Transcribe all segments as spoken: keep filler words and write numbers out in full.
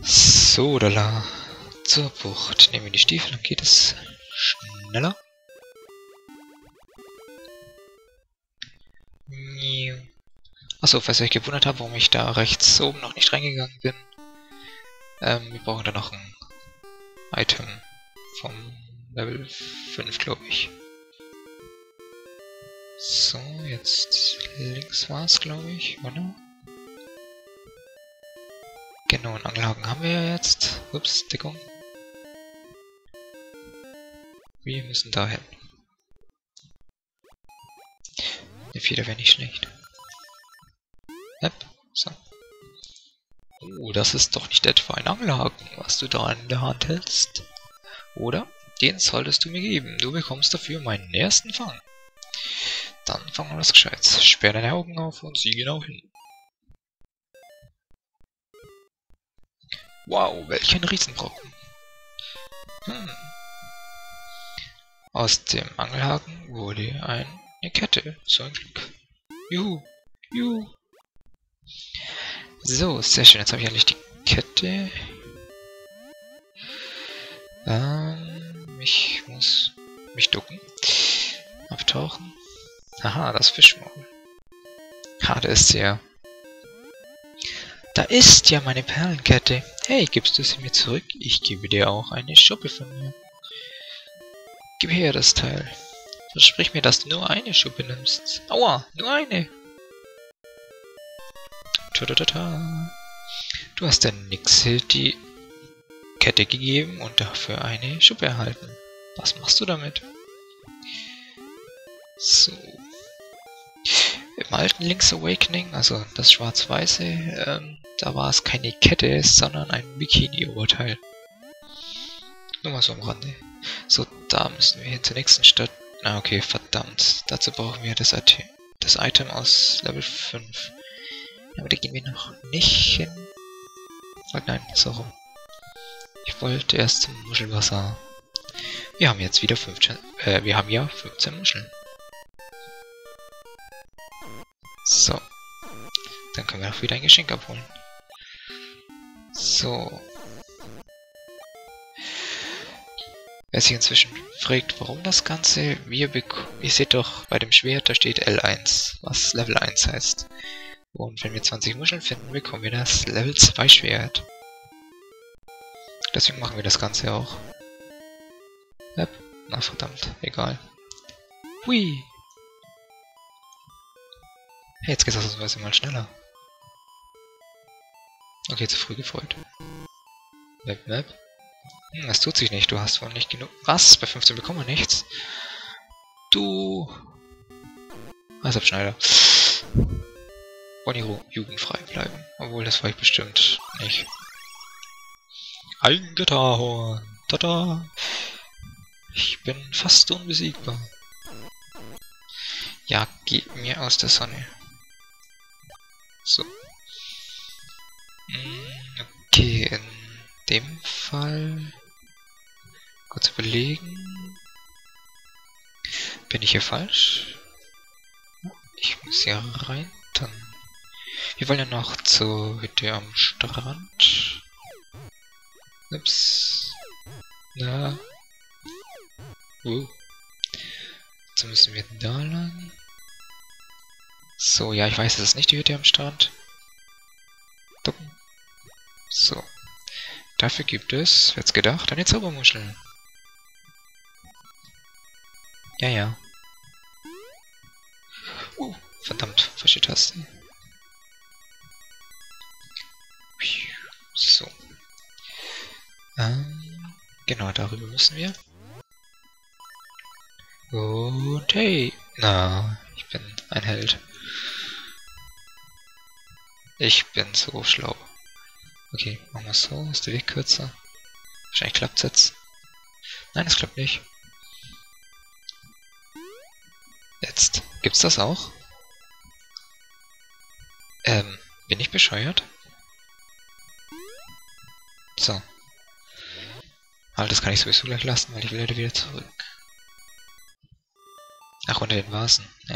So, lala. Zur Bucht. Nehmen wir die Stiefel, dann geht es schneller. Achso, falls ihr euch gewundert habt, warum ich da rechts oben noch nicht reingegangen bin. Ähm, wir brauchen da noch ein Item vom Level fünf, glaube ich. So, jetzt links war es, glaube ich, oder? Genau, einen Angelhaken haben wir ja jetzt. Ups, Deckung. Wir müssen dahin. Eine Feder wäre nicht schlecht. Yep, so. Oh, das ist doch nicht etwa ein Angelhaken, was du da in der Hand hältst. Oder? Den solltest du mir geben. Du bekommst dafür meinen ersten Fang. Dann fangen wir das gescheit. Sperr deine Augen auf und sieh genau hin. Wow, welch ein Riesenbrocken. Hm. Aus dem Angelhaken wurde eine Kette. So ein Glück. Juhu. Juhu. So, sehr schön. Jetzt habe ich eigentlich die Kette. Ähm, ich muss mich ducken. Abtauchen. Aha, das Fischmaul. Ha, da ist sie ja. Da ist ja meine Perlenkette. Hey, gibst du sie mir zurück? Ich gebe dir auch eine Schuppe von mir. Gib her das Teil. Versprich mir, dass du nur eine Schuppe nimmst. Aua, nur eine. Ta-ta-ta-ta. Du hast der Nixe die Kette gegeben und dafür eine Schuppe erhalten. Was machst du damit? So. Im alten Link's Awakening, also das Schwarz-Weiße, ähm, da war es keine Kette, sondern ein Bikini-Oberteil. Nur mal so am Rande. So, da müssen wir hin zur nächsten Stadt. Na okay, verdammt. Dazu brauchen wir das, Item, das Item aus Level fünf. Aber da gehen wir noch nicht hin. Oh nein, so rum. Ich wollte erst zum Muschelwasser. Wir haben jetzt wieder fünfzehn, äh, wir haben ja fünfzehn Muscheln. So. Dann können wir auch wieder ein Geschenk abholen. So. Wer sich inzwischen fragt, warum das Ganze, wir bekommen, ihr seht doch, bei dem Schwert, da steht L eins, was Level eins heißt. Und wenn wir zwanzig Muscheln finden, bekommen wir das Level zwei Schwert. Deswegen machen wir das Ganze auch. Yep. Na verdammt, egal. Hui! Hey, jetzt geht's ausnahmsweise mal schneller. Okay, zu früh gefreut. Map, Map. Hm, es tut sich nicht, du hast wohl nicht genug. Was? Bei fünfzehn bekommen wir nichts? Du... Also Abschneider. Wollen die jugendfrei bleiben. Obwohl, das war ich bestimmt nicht. Ein Gitterhorn. Tada! Ich bin fast unbesiegbar. Ja, geh mir aus der Sonne. So. Okay, in dem Fall... Kurz überlegen. Bin ich hier falsch? Ich muss hier rein, dann... Wir wollen ja noch zur Hütte am Strand. Ups. Na. Uh. Jetzt müssen wir da lang. So, ja, ich weiß, das ist nicht die Hütte am Strand. Ducken. So. Dafür gibt es, wird's gedacht, eine Zaubermuschel. Ja, ja. Uh, verdammt, falsche Taste. So. Ähm, genau, darüber müssen wir. Und hey, na, ich bin ein Held. Ich bin so schlau. Okay, machen wir es so, ist der Weg kürzer. Wahrscheinlich klappt es jetzt. Nein, es klappt nicht. Jetzt, gibt's das auch? Ähm, bin ich bescheuert? So. Aber das kann ich sowieso gleich lassen, weil ich will heute wieder zurück. Ach, unter den Vasen. Nee.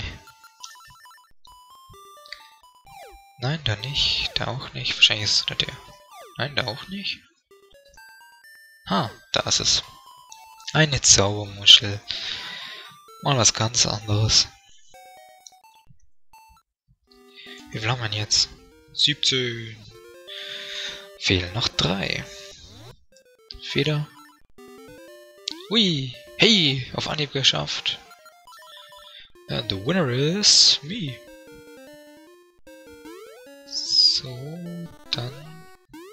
Nein, da nicht. Da auch nicht. Wahrscheinlich ist es unter der. Nein, da auch nicht. Ah, da ist es. Eine Zaubermuschel. Mal was ganz anderes. Wie viel haben wir jetzt? siebzehn. Fehlen noch drei. Feder. Ui. Hey, auf Anhieb geschafft. And the winner is me. So, dann...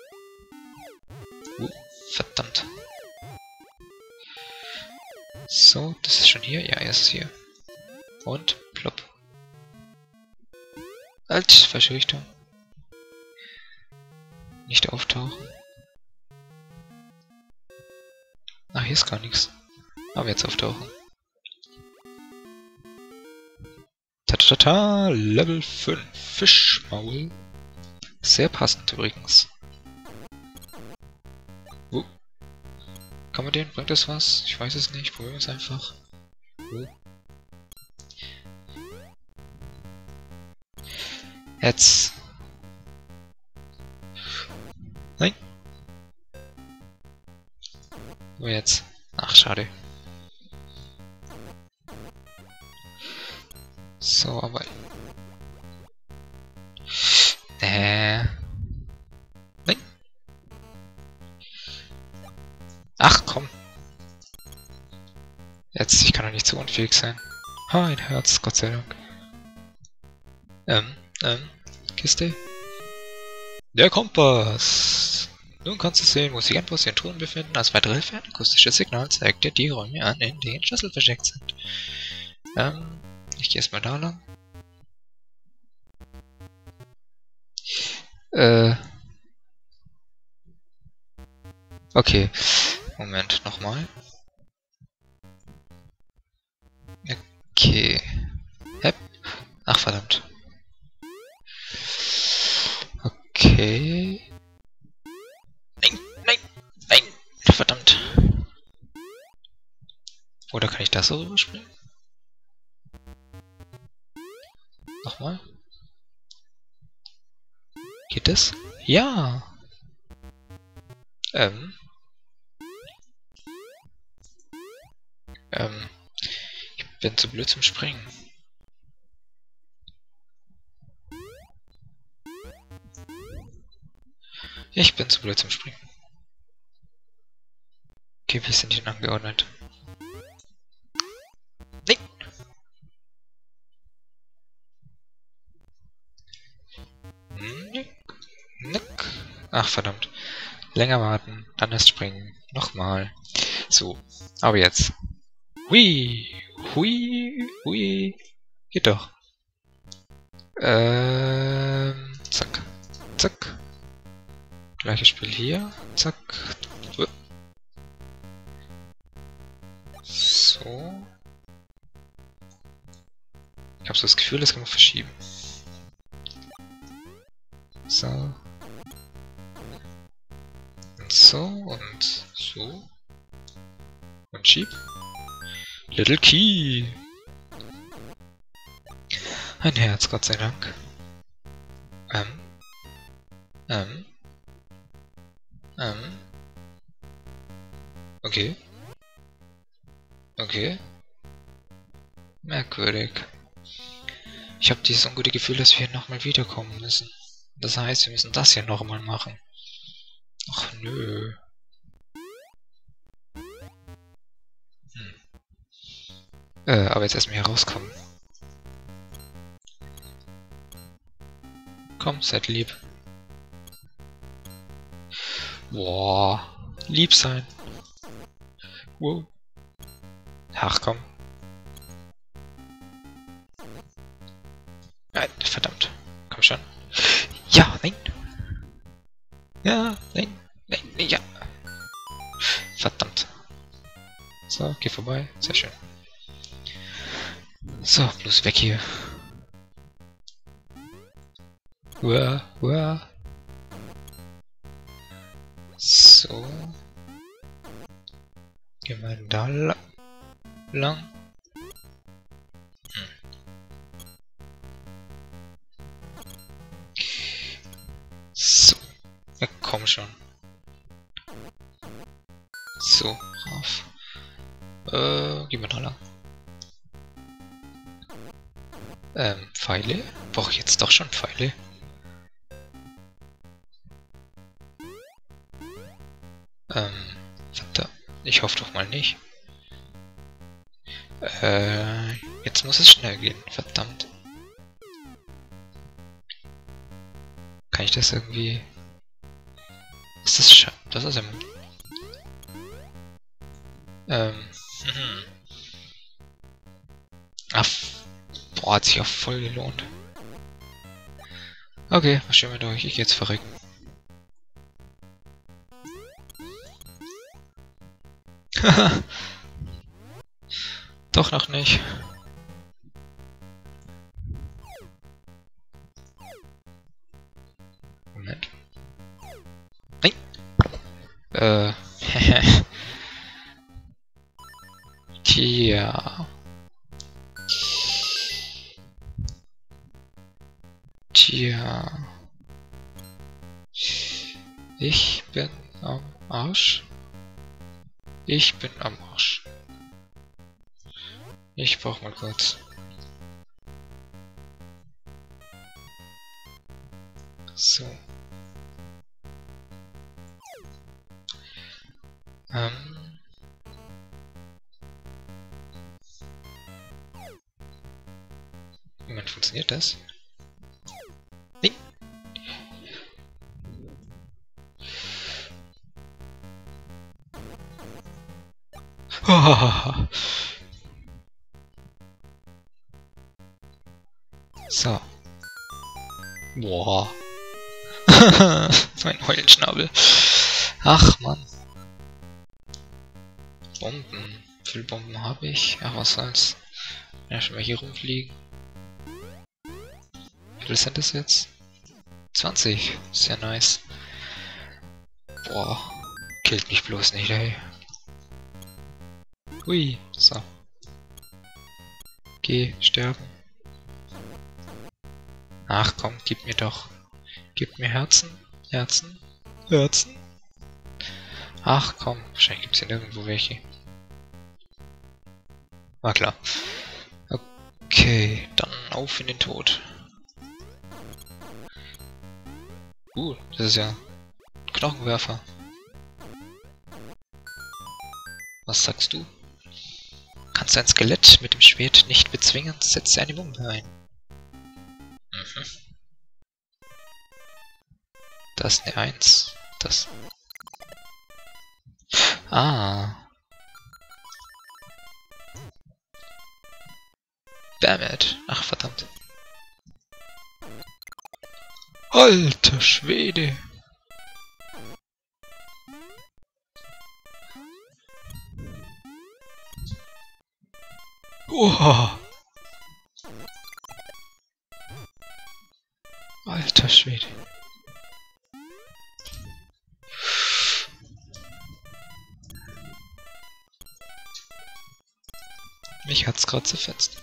Uh, verdammt. So, das ist schon hier? Ja, er ist hier. Und, plopp. Halt, falsche Richtung. Nicht auftauchen. Ach, hier ist gar nichts. Aber jetzt auftauchen. Tatatata, Level fünf. Fischmaul. Sehr passend übrigens. Uh. Kann man den? Bringt das was? Ich weiß es nicht. Probieren wir es einfach. Uh. Jetzt. Nein. Wo jetzt? Ach, schade. So, aber... Äh... Nein. Ach, komm. Jetzt, ich kann doch nicht so unfähig sein. Ha, ein Herz, Gott sei Dank. Ähm, ähm, Kiste. Der Kompass. Nun kannst du sehen, wo sich ein Bus in Truhen befinden. Als weitere Hilfe ein akustisches Signal zeigt dir die Räume an, in denen Schlüssel versteckt sind. Ähm, ich gehe erstmal da lang. Äh. Okay. Moment, nochmal. Okay. Hep. Ach, verdammt. Okay. Nein, nein, nein. Verdammt. Oder kann ich das so rüberspringen? Nochmal. Geht das? Ja. Ähm. Ähm. Ich bin zu blöd zum Springen. Ich bin zu blöd zum Springen. Okay, wie sind die angeordnet? Nein! Nick, nick. Ach, verdammt. Länger warten, dann erst springen. Nochmal. So, aber jetzt. Hui! Hui! Hui! Geht doch. Ähm. Zack. Zack. Gleiches Spiel hier. Zack. So. Ich habe so das Gefühl, das kann man verschieben. So. Und so und so. Und schieb. Little Key. Ein Herz, Gott sei Dank. Ähm. Ähm. Ähm. Okay. Okay. Merkwürdig. Ich habe dieses ungute Gefühl, dass wir hier nochmal wiederkommen müssen. Das heißt, wir müssen das hier nochmal machen. Ach nö. Hm. Äh, aber jetzt erstmal hier rauskommen. Komm, seid lieb. Boah. Lieb sein. Wow. Ach komm. Nein, verdammt. Komm schon. Ja, nein. Ja, nein, nein, ja. Verdammt. So, geh vorbei. Sehr schön. So, bloß weg hier. Uah, uah. So. Gehen wir da lang. Hm. So. Ja, komm. komm schon. So, rauf. Äh, gehen wir da lang. Ähm, Pfeile? Brauche ich jetzt doch schon Pfeile? Ähm, verdammt. Ich hoffe doch mal nicht. Äh, jetzt muss es schnell gehen. Verdammt. Kann ich das irgendwie... Ist das sch... Das ist im... Ähm... Mhm. Ach, boah, hat sich auch voll gelohnt. Okay, was stehen wir durch? Ich geh jetzt verrecken. Haha. Doch noch nicht. Moment. Nein! Äh... Tja... Tja... Ich bin am Arsch. Ich bin am Arsch. Ich brauch mal kurz. So. Ähm. Moment, funktioniert das? Nee. So. Boah. Mein Heulschnabel. Ach man. Bomben. Wie viele Bomben habe ich? Ach, was soll's. Ja, schon mal hier rumfliegen. Wie viel sind das jetzt? zwanzig. Sehr nice. Boah. Killt mich bloß nicht, ey. Hui. So. Geh, sterben. Ach komm, gib mir doch. Gib mir Herzen. Herzen. Herzen. Ach komm, wahrscheinlich gibt es hier nirgendwo welche. War klar. Okay, dann auf in den Tod. Uh, das ist ja ein Knochenwerfer. Was sagst du? Kannst ein Skelett mit dem Schwert nicht bezwingen, setze eine Bombe ein. Mhm. Das ist eine eins. Das. Ah. Dammit. Ach, verdammt. Alter Schwede. Oha. Alter Schwede. Mich hat's gerade zerfetzt.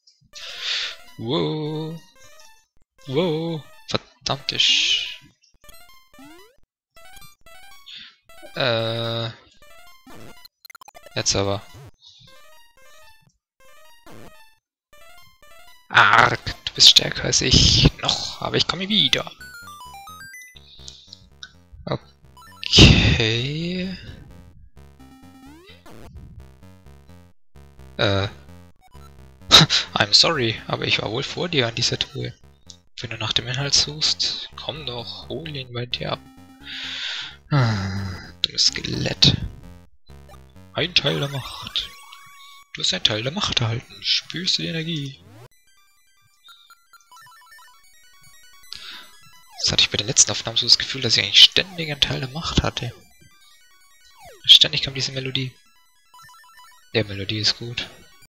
Wow. Wow. Verdammte Sch... Äh... Jetzt aber. Arg, du bist stärker als ich. Noch, aber ich komme wieder. Okay. Äh. I'm sorry, aber ich war wohl vor dir an dieser Truhe. Wenn du nach dem Inhalt suchst, komm doch, hol ihn bei dir ab. Ah, dummes Skelett. Ein Teil der Macht. Du hast einen Teil der Macht erhalten. Spürst du die Energie? Das hatte ich bei den letzten Aufnahmen so das Gefühl, dass ich eigentlich ständig einen Teil der Macht hatte. Ständig kam diese Melodie. Der Melodie ist gut.